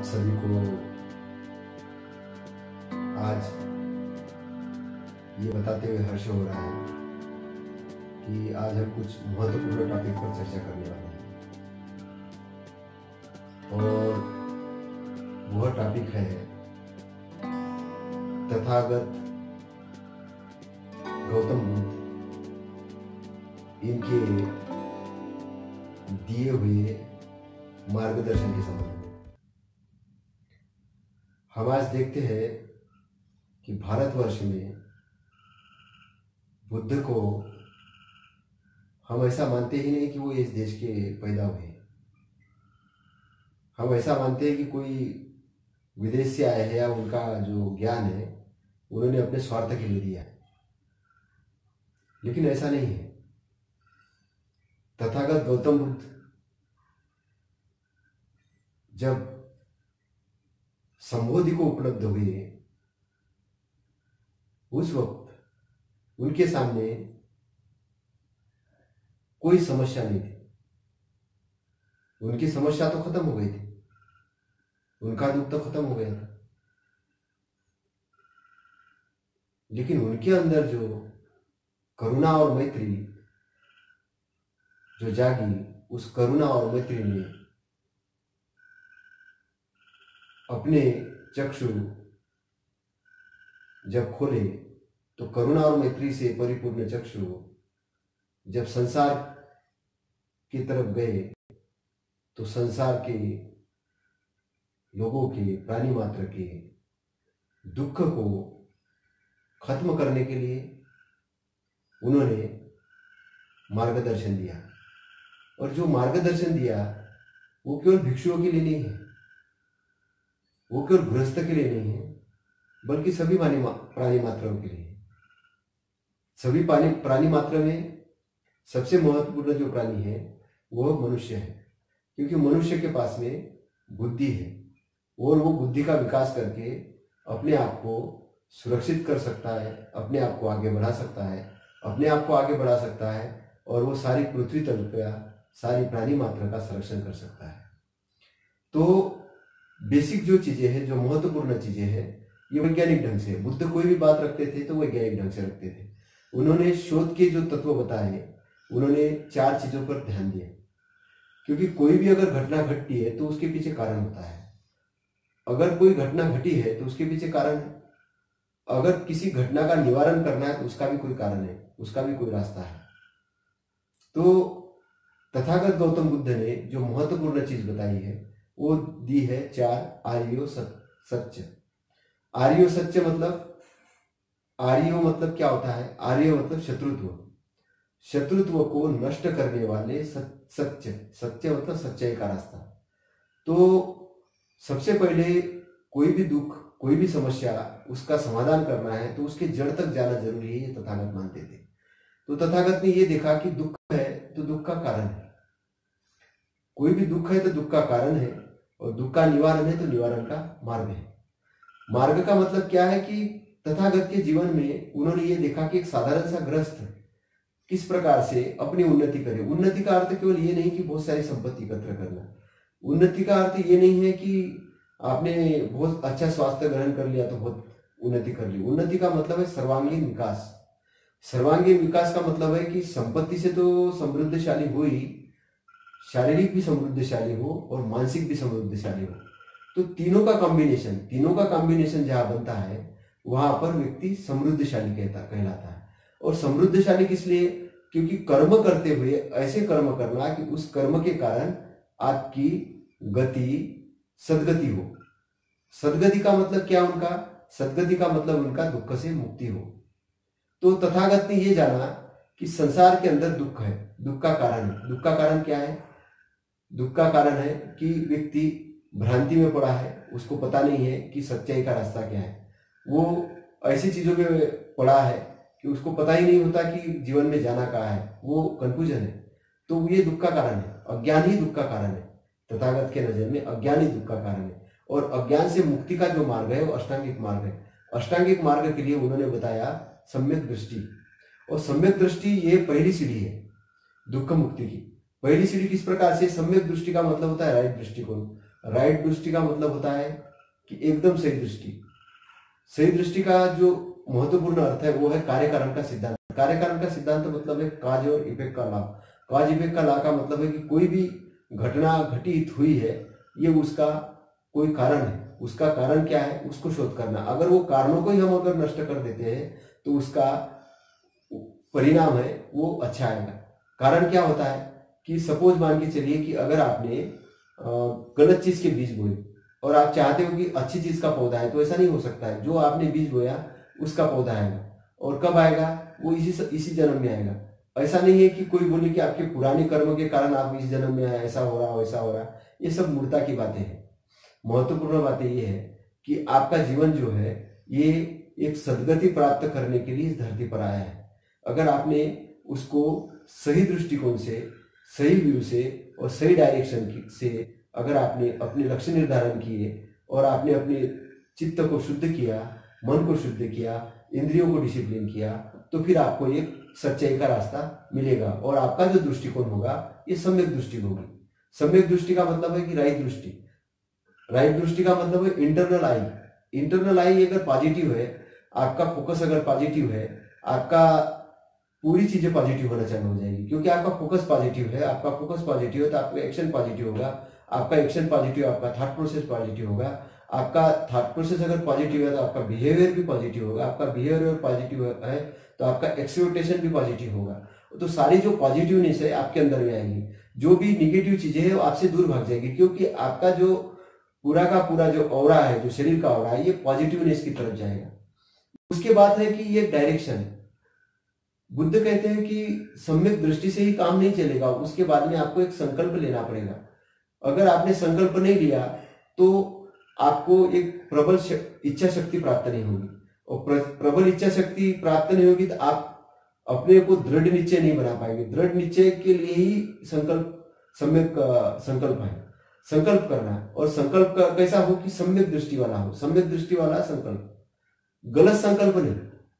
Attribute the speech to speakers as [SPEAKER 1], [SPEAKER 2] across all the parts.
[SPEAKER 1] सभी को आज ये बताते हुए हर्ष हो रहा है कि आज हम कुछ महत्वपूर्ण टॉपिक पर चर्चा करने वाले हैं और वह टॉपिक है तथागत गौतम बुद्ध इनके दिए हुए मार्गदर्शन के संबंध में। हम आज देखते हैं कि भारतवर्ष में बुद्ध को हम ऐसा मानते ही नहीं कि वो इस देश के पैदा हुए। हम ऐसा मानते हैं कि कोई विदेश से आए हैं या उनका जो ज्ञान है उन्होंने अपने स्वार्थ के लिए दिया है, लेकिन ऐसा नहीं है। तथागत गौतम बुद्ध जब संबोधि को उपलब्ध हुए उस वक्त उनके सामने कोई समस्या नहीं थी। उनकी समस्या तो खत्म हो गई थी, उनका दुख तो खत्म हो गया था, लेकिन उनके अंदर जो करुणा और मैत्री जो जागी, उस करुणा और मैत्री ने अपने चक्षु जब खोले तो करुणा और मैत्री से परिपूर्ण चक्षु जब संसार की तरफ गए तो संसार के लोगों के, प्राणी मात्र के दुख को खत्म करने के लिए उन्होंने मार्गदर्शन दिया। और जो मार्गदर्शन दिया वो केवल भिक्षुओं के लिए नहीं है, वो केवल गृहस्थ के लिए नहीं है, बल्कि सभी प्राणी मात्राओं के लिए। सभी प्राणी मात्रा में सबसे महत्वपूर्ण जो प्राणी है वो मनुष्य है, क्योंकि मनुष्य के पास में बुद्धि है और वो बुद्धि का विकास करके अपने आप को सुरक्षित कर सकता है, अपने आप को आगे बढ़ा सकता है, अपने आप को आगे बढ़ा सकता है और वो सारी पृथ्वी तल का सारी प्राणी मात्रा का संरक्षण कर सकता है। तो बेसिक जो चीजें हैं, जो महत्वपूर्ण चीजें हैं, ये वैज्ञानिक ढंग से बुद्ध कोई भी बात रखते थे तो वैज्ञानिक ढंग से रखते थे। उन्होंने शोध के जो तत्व बताए, उन्होंने 4 चीजों पर ध्यान दिया, क्योंकि कोई भी अगर घटना घटती है तो उसके पीछे कारण होता है। अगर कोई घटना घटी है तो उसके पीछे कारण है। अगर किसी घटना का निवारण करना है तो उसका भी कोई कारण है, उसका भी कोई रास्ता है। तो तथागत गौतम बुद्ध ने जो महत्वपूर्ण चीज बताई है वो दी है 4 आर्यो सत्य। आर्यो सत्य मतलब, आर्यो मतलब क्या होता है? आर्यो मतलब शत्रुत्व। शत्रुत्व को नष्ट करने वाले सत्य। सत्य मतलब सच्चाई का रास्ता। तो सबसे पहले कोई भी दुख, कोई भी समस्या, उसका समाधान करना है तो उसके जड़ तक जाना जरूरी है, ये तथागत मानते थे। तो तथागत ने ये देखा कि दुख है तो दुख का कारण है, कोई भी दुख है तो दुख का कारण है, और दुख का निवारण है तो निवारण का मार्ग है। मार्ग का मतलब क्या है कि तथागत के जीवन में उन्होंने ये देखा कि एक साधारण सा गृहस्थ किस प्रकार से अपनी उन्नति करे। उन्नति का अर्थ केवल ये नहीं कि बहुत सारी संपत्ति एकत्र करना। उन्नति का अर्थ ये नहीं है कि आपने बहुत अच्छा स्वास्थ्य ग्रहण कर लिया तो बहुत उन्नति कर ली। उन्नति का मतलब है सर्वांगीण विकास। सर्वांगीण विकास का मतलब है कि संपत्ति से तो समृद्धशाली हो ही, शारीरिक भी समृद्धशाली हो और मानसिक भी समृद्धशाली हो। तो तीनों का कॉम्बिनेशन जहां बनता है वहां पर व्यक्ति समृद्धशाली कहलाता है। और समृद्धशाली किस लिए? क्योंकि कर्म करते हुए ऐसे कर्म करना कि उस कर्म के कारण आपकी गति सदगति हो। सदगति का मतलब क्या उनका? सदगति का मतलब उनका दुख से मुक्ति हो। तो तथागत ने ये जाना कि संसार के अंदर दुख है, दुख का कारण है। दुख का कारण क्या है? दुख का कारण है कि व्यक्ति भ्रांति में पड़ा है, उसको पता नहीं है कि सच्चाई का रास्ता क्या है। वो ऐसी चीजों में पड़ा है कि उसको पता ही नहीं होता कि जीवन में जाना कहाँ है, वो कंफ्यूजन है। तो ये दुख का कारण है, अज्ञान ही दुख का कारण है। तथागत के नजर में अज्ञान ही दुख का कारण है। और अज्ञान से मुक्ति का जो मार्ग है वो अष्टांगिक मार्ग है। अष्टांगिक मार्ग के लिए उन्होंने बताया सम्यक दृष्टि। और सम्यक दृष्टि ये पहली सीढ़ी है दुख मुक्ति की। पहली सीढ़ी किस प्रकार से? सम्यक दृष्टि का मतलब होता है राइट दृष्टिकोण। राइट दृष्टि का मतलब होता है कि एकदम सही दृष्टि। सही दृष्टि का जो महत्वपूर्ण अर्थ है वो है कार्य कारण का सिद्धांत। कार्य कारण का सिद्धांत मतलब है काज और इफेक्ट का लॉ। काज इफेक्ट का लॉ का मतलब है कि कोई भी घटना घटित हुई है, ये उसका कोई कारण है, उसका कारण क्या है उसको शोध करना। अगर वो कारणों को ही हम अगर नष्ट कर देते हैं तो उसका परिणाम है वो अच्छा आएगा। कारण क्या होता है कि सपोज मान के चलिए कि अगर आपने गलत चीज के बीज बोए और आप चाहते हो कि अच्छी चीज का पौधा है, तो ऐसा नहीं हो सकता है। जो आपने बीज बोया उसका पौधा आएगा, और कब आएगा, वो इसी जन्म में आएगा। ऐसा नहीं है कि कोई बोले कि आपके पुराने कर्म के कारण आप इस जन्म में आए, ऐसा हो रहा वैसा हो रहा। ये सब मूर्खता की बातें हैं। महत्वपूर्ण बातें ये है कि आपका जीवन जो है ये एक सदगति प्राप्त करने के लिए इस धरती पर आया है। अगर आपने उसको सही दृष्टिकोण से, सही व्यू से और सही डायरेक्शन से अगर आपने अपने लक्ष्य निर्धारण किए और आपने अपने चित्त को शुद्ध किया, मन को शुद्ध किया, इंद्रियों को डिसिप्लिन किया, तो फिर आपको एक सच्चाई का रास्ता मिलेगा और आपका जो दृष्टिकोण होगा ये सम्यक दृष्टि होगी। सम्यक दृष्टि का मतलब है कि राइट दृष्टि। राइट दृष्टि का मतलब है इंटरनल आई। इंटरनल आई अगर पॉजिटिव है, आपका फोकस अगर पॉजिटिव है, आपका पूरी चीजें पॉजिटिव होना चालू हो जाएगी। क्योंकि आपका फोकस पॉजिटिव है, आपका फोकस पॉजिटिव है तो आपका एक्शन पॉजिटिव होगा। आपका एक्शन पॉजिटिव, आपका थॉट प्रोसेस पॉजिटिव होगा। आपका थॉट प्रोसेस अगर पॉजिटिव है तो आपका बिहेवियर भी पॉजिटिव होगा। आपका बिहेवियर पॉजिटिव है तो आपका एक्सपेक्टेशन भी पॉजिटिव होगा। तो सारी जो पॉजिटिवनेस है आपके अंदर में आएगी। जो भी निगेटिव चीजें है वो आपसे दूर भाग जाएगी, क्योंकि आपका जो पूरा का पूरा जो ऑरा है, जो शरीर का ऑरा है, ये पॉजिटिवनेस की तरफ जाएगा। उसके बाद है कि ये डायरेक्शन। बुद्ध कहते हैं कि सम्यक दृष्टि से ही काम नहीं चलेगा, उसके बाद में आपको एक संकल्प लेना पड़ेगा। अगर आपने संकल्प नहीं लिया तो आपको एक प्रबल इच्छा शक्ति प्राप्त नहीं होगी, और प्रबल इच्छा शक्ति प्राप्त नहीं होगी तो आप अपने को दृढ़ निश्चय नहीं बना पाएंगे। दृढ़ निश्चय के लिए ही संकल्प, सम्यक संकल्प है, संकल्प करना है। और संकल्प कैसा हो कि सम्यक दृष्टि वाला हो। सम्यक दृष्टि वाला संकल्प, गलत संकल्प नहीं,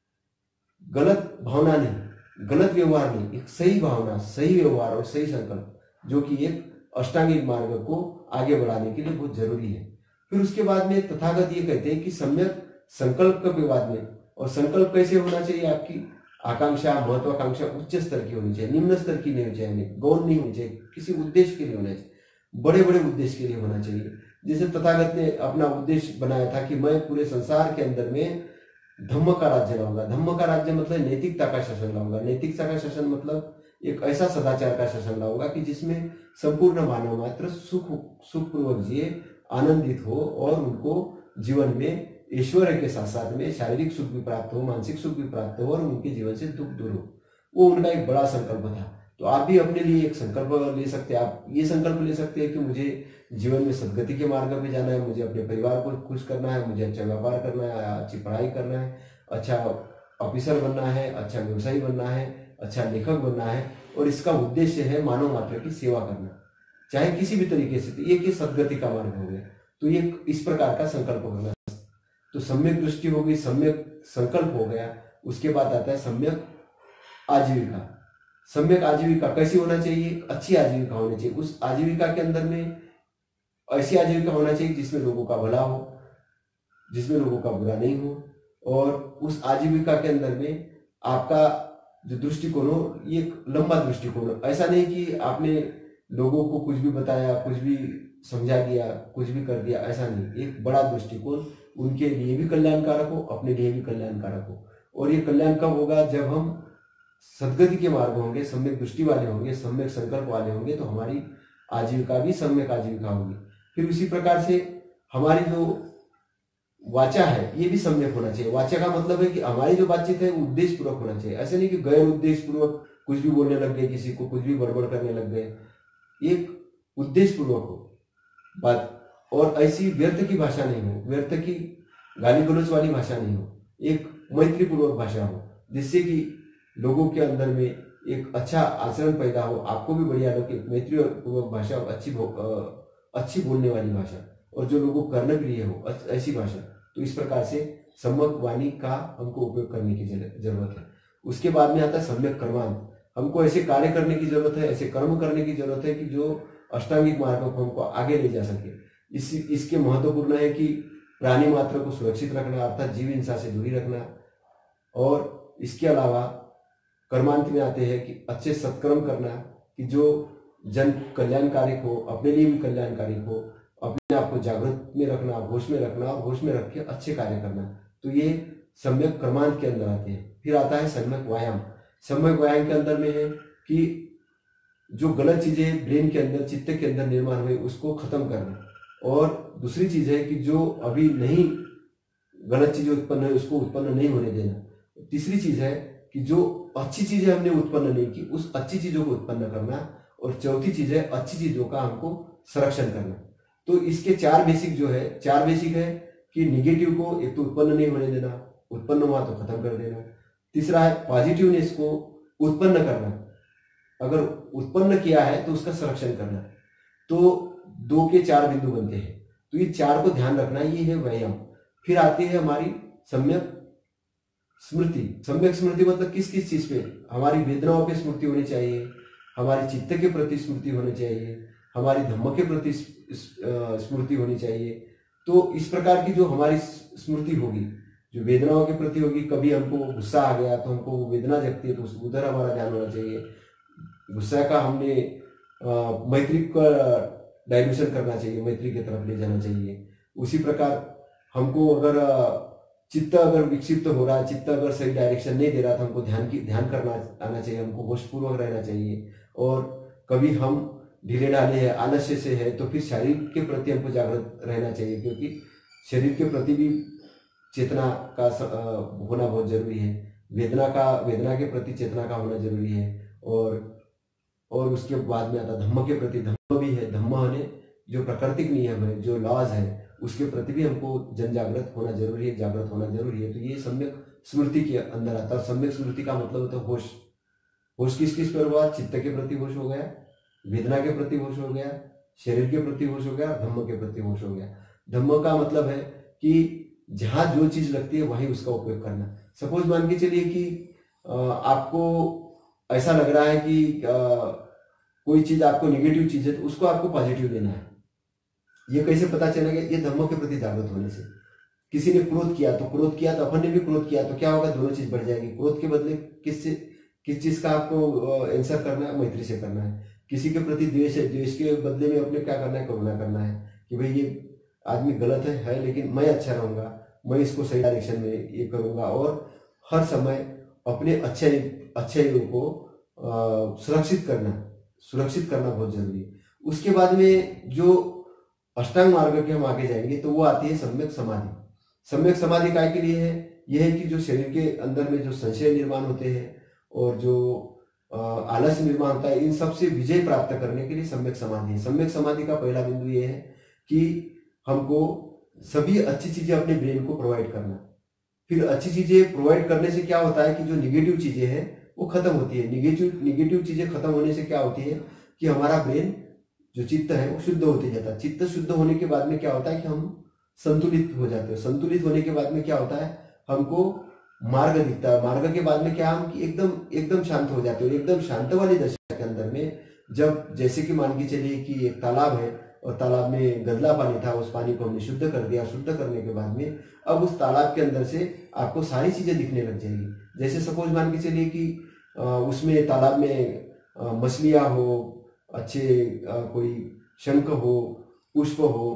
[SPEAKER 1] गलत भावना नहीं, गलत व्यवहार नहीं, एक सही भावना, सही व्यवहार और सही संकल्प, जो कि एक अष्टांगिक मार्ग को आगे बढ़ाने के लिए बहुत जरूरी है। फिर उसके बाद में तथागत ये कहते हैं कि सम्यक संकल्प के बाद में, और संकल्प कैसे होना चाहिए, आपकी आकांक्षा, महत्वाकांक्षा उच्च स्तर की होनी चाहिए, निम्न स्तर की नहीं होनी चाहिए, गौण नहीं होनी चाहिए, किसी उद्देश्य के लिए होना चाहिए, बड़े बड़े उद्देश्य के लिए होना चाहिए। जैसे तथागत ने अपना उद्देश्य बनाया था कि मैं पूरे संसार के अंदर में धम्म का राज्य लाऊंगा। धम्म का राज्य मतलब नैतिकता का शासन लाऊंगा। नैतिकता का शासन मतलब एक ऐसा सदाचार का शासन लाऊंगा कि जिसमें संपूर्ण मानव मात्र सुखपूर्वक जिए, आनंदित हो और उनको जीवन में ऐश्वर्य के साथ साथ में शारीरिक सुख भी प्राप्त हो, मानसिक सुख भी प्राप्त हो और उनके जीवन से दुख दूर हो। वो उनका एक बड़ा संकल्प था। तो आप भी अपने लिए एक संकल्प ले सकते हैं। आप ये संकल्प ले सकते हैं कि मुझे जीवन में सदगति के मार्ग पे जाना है, मुझे अपने परिवार को खुश करना है, मुझे अच्छा व्यापार करना है, अच्छी पढ़ाई करना है, अच्छा ऑफिसर बनना है, अच्छा व्यवसायी बनना है, अच्छा लेखक बनना है, और इसका उद्देश्य है मानव मात्र की सेवा करना, चाहे किसी भी तरीके से। तो ये सदगति का मार्ग हो गया। तो ये इस प्रकार का संकल्प होगा। तो सम्यक दृष्टि हो गई, सम्यक संकल्प हो गया। उसके बाद आता है सम्यक आजीविका। सम्यक आजीविका कैसी होना चाहिए, अच्छी आजीविका होनी चाहिए। उस आजीविका के अंदर में ऐसी आजीविका होना चाहिए जिसमें लोगों का भला हो, जिसमें लोगों का बुरा नहीं हो, और उस आजीविका के अंदर में आपका जो दृष्टिकोण हो ये एक लंबा दृष्टिकोण हो। ऐसा नहीं कि आपने लोगों को कुछ भी बताया, कुछ भी समझा दिया, कुछ भी कर दिया, ऐसा नहीं। एक बड़ा दृष्टिकोण, उनके लिए भी कल्याणकारक हो, अपने लिए भी कल्याणकारक हो। और ये कल्याण कब होगा, जब हम सदगति के मार्ग होंगे, सम्यक दृष्टि वाले होंगे, सम्यक संकल्प वाले होंगे, तो हमारी आजीविका भी सम्यक आजीविका होगी। फिर उसी प्रकार से हमारी जो वाचा है ये भी सम्यक होना चाहिए। वाचा का मतलब है कि हमारी जो बातचीत है उद्देश्य पूर्वक होना चाहिए। ऐसे नहीं कि गैर उद्देश्य पूर्वक कुछ भी बोलने लग गए, किसी को कुछ भी बड़बड़ करने लग गए। एक उद्देश्य पूर्वक हो बात, और ऐसी व्यर्थ की भाषा नहीं हो, व्यर्थ की गाली गलौज वाली भाषा नहीं हो, एक मैत्री पूर्वक भाषा हो, जिससे कि लोगों के अंदर में एक अच्छा आचरण पैदा हो, आपको भी बढ़िया लगे। मैत्री पूर्वक भाषा, अच्छी बोलने वाली भाषा, और जो लोगों को करने प्रिय हो ऐसी भाषा। तो इस प्रकार से सम्यक वाणी का हमको उपयोग करने की जरूरत है। उसके बाद में आता है सम्यक कर्मांत। हमको ऐसे कार्य करने की जरूरत है, ऐसे कर्म करने की जरूरत है कि जो अष्टांगिक मार्ग को हमको आगे ले जा सके। इसके महत्वपूर्ण है कि प्राणी मात्र को सुरक्षित रखना, अर्थात जीव हिंसा से दूरी रखना, और इसके अलावा कर्मांत में आते हैं कि अच्छे सत्कर्म करना, कि जो जन कल्याणकारी हो, अपने लिए भी कल्याणकारी हो, अपने आप को जागृत में रखना, होश में रखना, और होश में रख के अच्छे कार्य करना। तो ये सम्यक कर्मांत के अंदर आते हैं। फिर आता है सम्यक व्यायाम। सम्यक व्यायाम के अंदर में है कि जो गलत चीजें ब्रेन के अंदर, चित्त के अंदर निर्माण हुए उसको खत्म करना, और दूसरी चीज है कि जो अभी नहीं गलत चीजें उत्पन्न हुई उसको उत्पन्न नहीं होने देना। तीसरी चीज है कि जो अच्छी चीजें हमने उत्पन्न नहीं की उस अच्छी चीजों को उत्पन्न करना, और चौथी चीज है अच्छी चीजों का हमको संरक्षण करना। तो इसके चार बेसिक है कि निगेटिव को एक तो उत्पन्न नहीं होने देना, उत्पन्न हुआ तो खत्म कर देना। तीसरा है पॉजिटिवनेस को उत्पन्न करना, अगर उत्पन्न किया है तो उसका संरक्षण करना। तो 2 के 4 बिंदु बनते हैं। तो ये 4 को ध्यान रखना, ये है व्यायाम। फिर आती है हमारी सम्यक स्मृति। सम्यक स्मृति मतलब किस किस चीज पे? हमारी वेदनाओं पे स्मृति होनी चाहिए, हमारे चित्त के प्रति स्मृति होनी चाहिए, हमारी धम्म के प्रति स्मृति होनी चाहिए। तो इस प्रकार की जो हमारी स्मृति होगी, जो वेदनाओं के प्रति होगी, कभी हमको गुस्सा आ गया तो हमको वेदना जगती है तो उधर हमारा ध्यान होना चाहिए। गुस्सा का हमने मैत्री का डाइल्यूशन करना चाहिए, मैत्री की तरफ ले जाना चाहिए। उसी प्रकार हमको अगर चित्त अगर विक्षिप्त हो रहा है, चित्त अगर सही डायरेक्शन नहीं दे रहा तो हमको ध्यान करना आना चाहिए, हमको होशपूर्वक रहना चाहिए। और कभी हम ढीले ढाले है, आलस्य से है, तो फिर शरीर के प्रति हमको जागृत रहना चाहिए, क्योंकि शरीर के प्रति भी चेतना का होना बहुत जरूरी है। वेदना के प्रति चेतना का होना जरूरी है। और उसके बाद में आता धम्म के प्रति, धम्म भी है, धम्म ने जो प्राकृतिक नियम है, जो लॉज है, उसके प्रति भी हमको जन जागृत होना जरूरी है, जागृत होना जरूरी है। तो ये सम्यक स्मृति के अंदर आता है। सम्यक स्मृति का मतलब होता है होश। होश किस किस पर हुआ? चित्त के प्रति होश हो गया, वेदना के प्रति होश हो गया, शरीर के प्रति होश हो गया, धम्म के प्रति होश हो गया। धम्म का मतलब है कि जहां जो चीज लगती है वहीं उसका उपयोग करना। सपोज मान के चलिए कि आपको ऐसा लग रहा है कि कोई चीज आपको निगेटिव चीज है, तो उसको आपको पॉजिटिव लेना है। ये कैसे पता चलेगा? ये धम्म के प्रति जागृत होने से। किसी ने क्रोध किया तो अपन ने भी क्रोध किया, तो क्या होगा? दोनों चीज बढ़ जाएगी। क्रोध के बदले किस चीज का आपको आंसर करना है? मैत्री से करना है। किसी के प्रति द्वेष है, द्वेष के बदले में अपने क्या करना है? करुणा करना है, कि भाई ये आदमी गलत है लेकिन मैं अच्छा रहूंगा, मैं इसको सही डायरेक्शन में ये करूंगा। और हर समय अपने अच्छाइयों को सुरक्षित करना बहुत जरूरी है। उसके बाद में जो अष्टांग मार्ग के हम आगे जाएंगे तो वो आती है सम्यक समाधि। सम्यक समाधि काय के लिए है? यह है कि जो शरीर के अंदर में जो संशय निर्माण होते हैं और जो आलस्य निर्माण होता है, इन सब से विजय प्राप्त करने के लिए सम्यक समाधि है। सम्यक समाधि का पहला बिंदु ये है कि हमको सभी अच्छी चीजें अपने ब्रेन को प्रोवाइड करना। फिर अच्छी चीजें प्रोवाइड करने से क्या होता है कि जो निगेटिव चीजें हैं वो खत्म होती है। निगेटिव चीजें खत्म होने से क्या होती है कि हमारा ब्रेन जो चित्त है वो शुद्ध होते जाता है। चित्त शुद्ध होने के बाद में क्या होता है कि हम संतुलित हो जाते हैं। संतुलित होने के बाद में क्या होता है? हमको मार्ग दिखता है। मार्ग के बाद में क्या, हम कि एकदम शांत हो जाते हो। एकदम शांत वाली दशा के अंदर में जब, जैसे कि मान के चलिए कि एक तालाब है और तालाब में गंदला पानी था, उस पानी को हमने शुद्ध कर दिया। शुद्ध करने के बाद में अब उस तालाब के अंदर से आपको सारी चीजें दिखने लग जाएगी। जैसे सपोज मान के चलिए कि उसमें तालाब में मछलियां हो, अच्छे कोई शंख हो, पुष्प हो,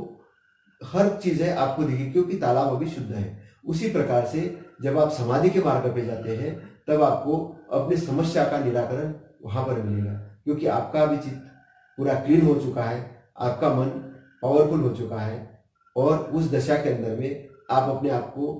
[SPEAKER 1] हर चीजें आपको दिखेगी, क्योंकि तालाब अभी शुद्ध है। उसी प्रकार से जब आप समाधि के मार्ग पे जाते हैं तब आपको अपनी समस्या का निराकरण वहां पर मिलेगा, क्योंकि आपका अभी चित्त पूरा क्लीन हो चुका है, आपका मन पावरफुल हो चुका है। और उस दशा के अंदर में आप अपने आप को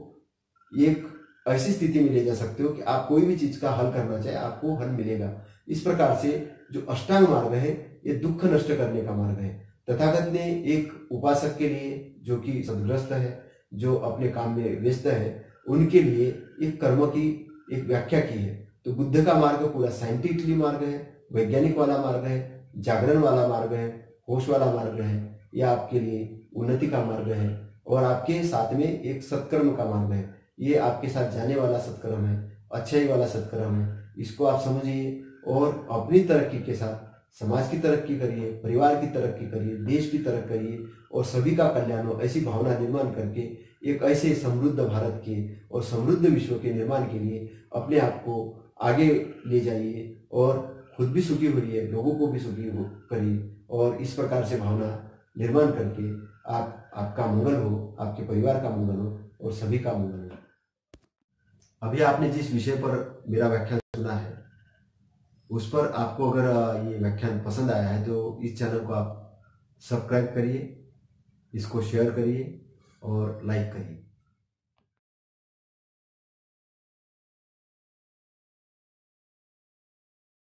[SPEAKER 1] एक ऐसी स्थिति में ले जा सकते हो कि आप कोई भी चीज का हल करना चाहे आपको हल मिलेगा। इस प्रकार से जो अष्टांग मार्ग है ये दुख नष्ट करने का मार्ग है। तथागत ने एक उपासक के लिए, जो कि सदग्रस्त है, जो अपने काम में व्यस्त है, उनके लिए एक कर्म की एक व्याख्या की है। तो बुद्ध का मार्ग पूरा साइंटिफिकली मार्ग है, वैज्ञानिक वाला मार्ग है, जागरण वाला मार्ग है, होश वाला मार्ग है। यह आपके लिए उन्नति का मार्ग है। और आपके साथ में एक सत्कर्म का मार्ग है। ये आपके साथ जाने वाला सत्कर्म है, अच्छाई वाला सत्कर्म है। इसको आप समझिए और अपनी तरक्की के साथ समाज की तरक्की करिए, परिवार की तरक्की करिए, देश की तरक्की करिए, और सभी का कल्याण हो, ऐसी भावना निर्माण करके एक ऐसे समृद्ध भारत के और समृद्ध विश्व के निर्माण के लिए अपने आप को आगे ले जाइए और खुद भी सुखी होइए, लोगों को भी सुखी करिए और इस प्रकार से भावना निर्माण करके आपका मंगल हो, आपके परिवार का मंगल हो और सभी का मंगल हो। अभी आपने जिस विषय पर मेरा व्याख्यान सुना है उस पर आपको अगर ये व्याख्यान पसंद आया है तो इस चैनल को आप सब्सक्राइब करिए, इसको शेयर करिए और लाइक करिए।